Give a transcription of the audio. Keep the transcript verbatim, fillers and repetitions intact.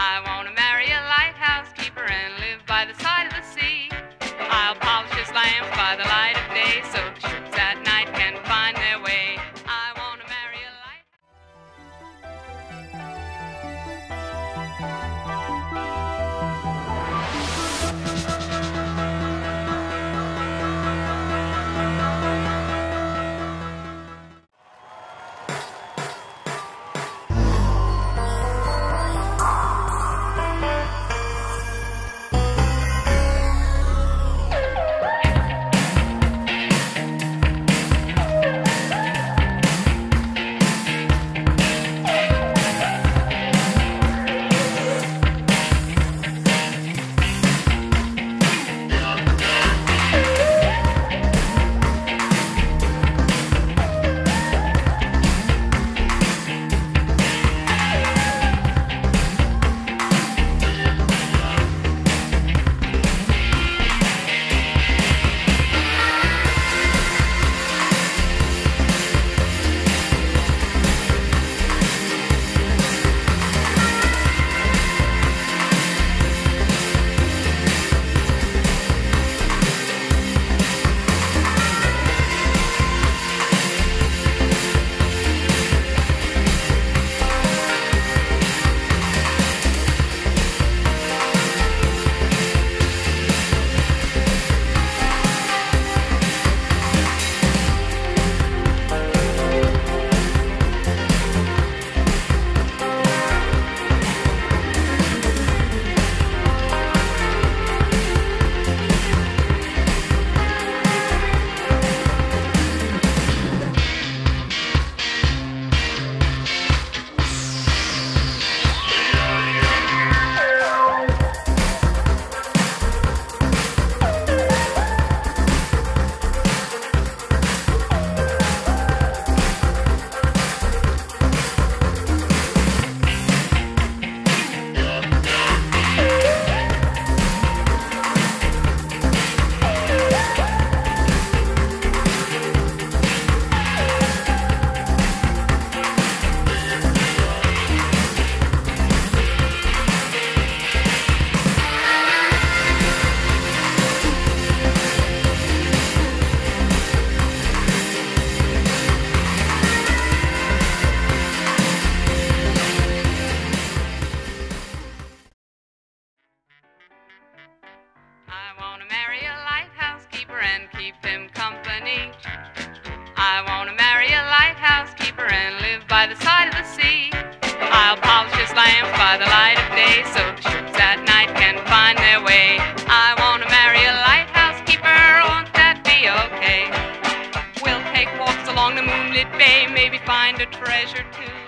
I want to marry a lighthouse keeper and live by the side of the sea. I'll polish his lamps by the light of day so the ships at night can find their way. I want to marry a I want to marry a lighthouse keeper and keep him company. I want to marry a lighthouse keeper and live by the side of the sea. I'll polish his lamps by the light of day so the ships at night can find their way. I want to marry a lighthouse keeper, won't that be okay? We'll take walks along the moonlit bay, maybe find a treasure too.